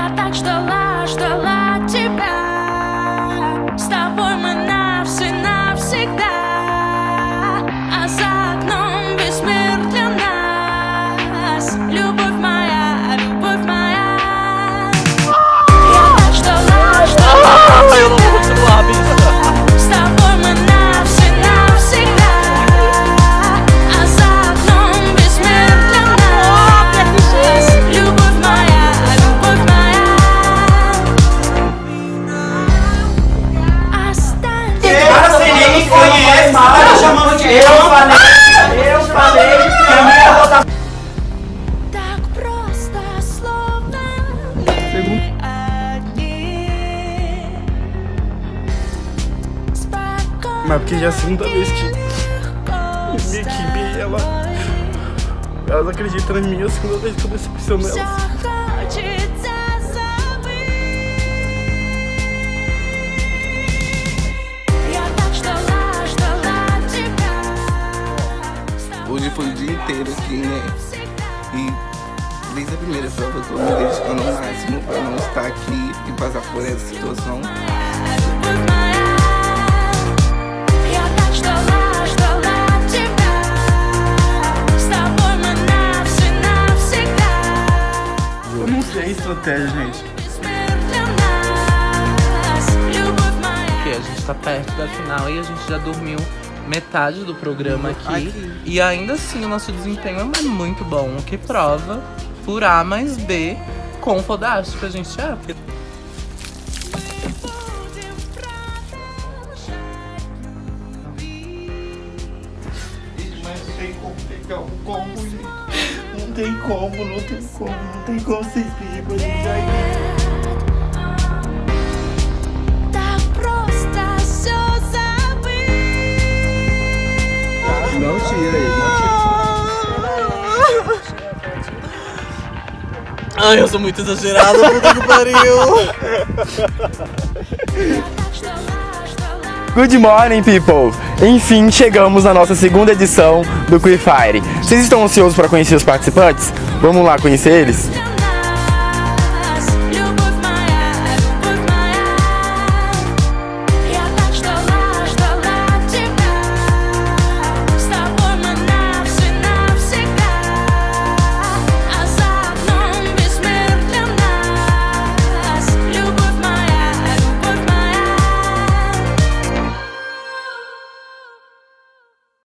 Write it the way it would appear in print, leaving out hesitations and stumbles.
Я так ждала, ждала тебя. С тобой мы навсегда. А за окном весь мир для нас. Любовь моя, любовь моя. Я так ждала, ждала тебя. С тобой мы навсегда. А за окном весь мир для нас. Любовь моя, любовь моя. Eu falei que a minha votação. Так просто, словно мы одни. Спокойно. Mas porque já é a segunda vez que minha equipe, elas acreditam em mim, a segunda vez que eu decepciono elas. Хочется забыть. Я так ждала, ждала тебя. Hoje foi o dia inteiro aqui, né? E desde a primeira prova eu tô me dedicando ao máximo pra não estar aqui e passar por essa situação. Любовь моя. Я так ждала, ждала тебя. С тобой мы навсегда. Eu não sei a estratégia, gente. Мир для нас. Любовь моя. Porque a gente tá perto da final e a gente já dormiu metade do programa aqui. E ainda assim o nosso desempenho é muito bom, o que prova por A mais B com fodástico a gente é. Mas não tem como pegar um combo, gente. Não tem como vocês pedirem pra gente sair. Так просто всё забыть. Não tira ele, não tira. Ai, eu sou muito exagerado, puta que pariu! Good morning, people! Enfim, chegamos na nossa segunda edição do Free Fire. Vocês estão ansiosos para conhecer os participantes? Vamos lá conhecer eles?